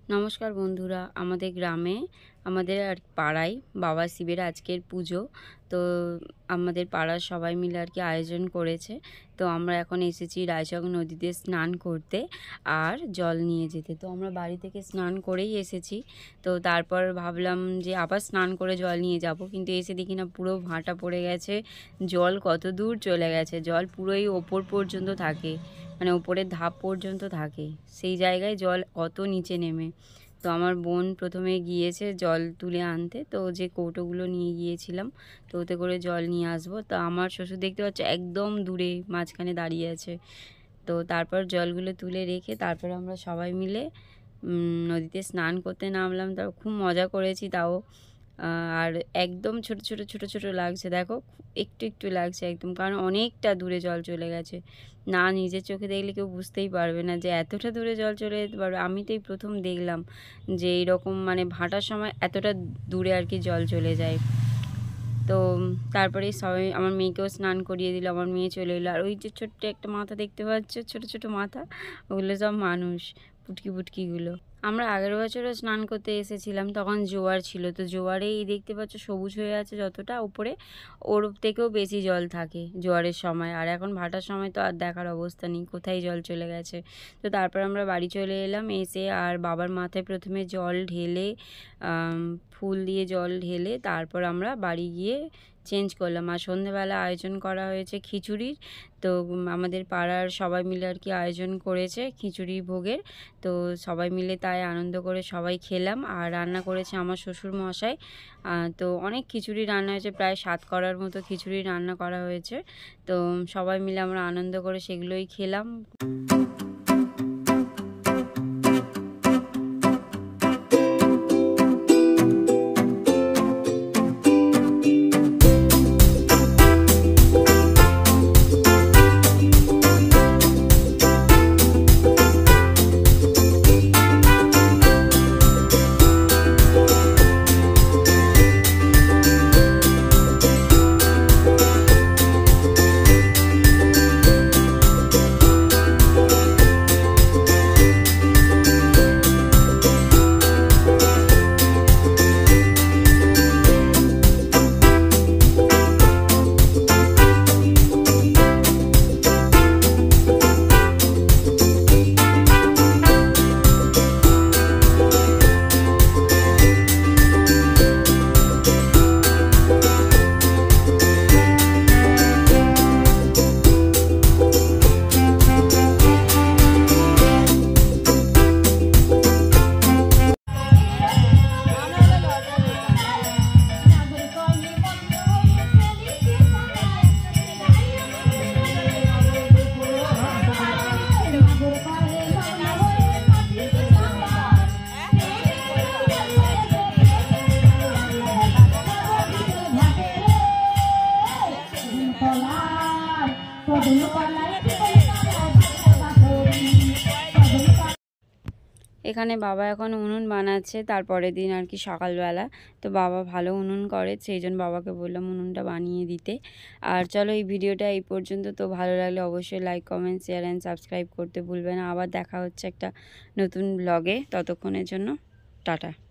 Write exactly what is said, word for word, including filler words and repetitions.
নমস্কার বন্ধুরা, আমাদের গ্রামে আমাদের আর পাড়ায় বাবা শিবের আজকের পুজো। তো আমাদের পাড়ার সবাই মিলে আর কি আয়োজন করেছে। তো আমরা এখন এসেছি রায়চক নদীতে স্নান করতে আর জল নিয়ে যেতে। তো আমরা বাড়ি থেকে স্নান করেই এসেছি। তো তারপর ভাবলাম যে আবার স্নান করে জল নিয়ে যাব, কিন্তু এসে দেখি না পুরো ভাঁটা পড়ে গেছে। জল কত দূর চলে গেছে, জল পুরোই ওপর পর্যন্ত থাকে, মানে উপরের ধাপ পর্যন্ত থাকে, সেই জায়গায় জল কত নিচে নেমে। তো আমার বোন প্রথমে গিয়েছে জল তুলে আনতে, তো যে কৌটোগুলো নিয়ে গিয়েছিলাম তো ওতে করে জল নিয়ে আসবো। তো আমার শ্বশুর দেখতে পাচ্ছে একদম দূরে মাঝখানে দাঁড়িয়ে আছে। তো তারপর জলগুলো তুলে রেখে তারপর আমরা সবাই মিলে নদীতে স্নান করতে নামলাম। তাও খুব মজা করেছি, তাও আর একদম ছোট ছোট ছোট ছোট লাগছে, দেখো একটু একটু লাগছে একদম, কারণ অনেকটা দূরে জল চলে গেছে। না নিজের চোখে দেখলে কেউ বুঝতেই পারবে না যে এতটা দূরে জল চলে যেতে পারবে। আমি তো এই প্রথম দেখলাম যে এইরকম মানে ভাটার সময় এতটা দূরে আর কি জল চলে যায়। তো তারপরে সবাই আমার মেয়েকেও স্নান করিয়ে দিল, আমার মেয়ে চলে এলো। আর ওই যে ছোট্ট একটা মাথা দেখতে পাচ্ছ, ছোট ছোট মাথা, ওগুলো সব মানুষ, পুটকি পুটকিগুলো। আমরা আগের বছরও স্নান করতে এসেছিলাম, তখন জোয়ার ছিল। তো জোয়ারে এই দেখতে পাচ্ছ সবুজ হয়ে আছে যতটা উপরে, ওর থেকেও বেশি জল থাকে জোয়ারের সময়। আর এখন ভাটার সময় তো আর দেখার অবস্থা নেই, কোথায় জল চলে গেছে। তো তারপর আমরা বাড়ি চলে এলাম, এসে আর বাবার মাথায় প্রথমে জল ঢেলে ফুল দিয়ে জল ঢেলে তারপর আমরা বাড়ি গিয়ে চেঞ্জ করলাম। আর সন্ধেবেলা আয়োজন করা হয়েছে খিচুড়ির। তো আমাদের পাড়ার সবাই মিলে আর কি আয়োজন করেছে খিচুড়ি ভোগের। তো সবাই মিলে তাই আনন্দ করে সবাই খেলাম। আর রান্না করেছে আমার শ্বশুর মশাই। তো অনেক খিচুড়ি রান্না হয়েছে, প্রায় সাত করার মতো খিচুড়ি রান্না করা হয়েছে। তো সবাই মিলে আমরা আনন্দ করে সেগুলোই খেলাম। এখানে বাবা এখন উনুন বানাচ্ছে তারপরের দিন আর কি সকালবেলা। তো বাবা ভালো উনুন করে, সেই জন্য বাবাকে বললাম উনুনটা বানিয়ে দিতে। আর চলো এই ভিডিওটা এই পর্যন্ত। তো ভালো লাগলে অবশ্যই like, comment, share and subscribe করতে ভুলবে না। আবার দেখা হচ্ছে একটা নতুন ব্লগে, ততক্ষণের জন্য টাটা।